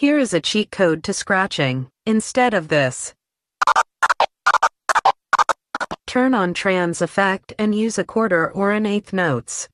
Here is a cheat code to scratching. Instead of this, turn on trans effect and use a quarter or an eighth notes.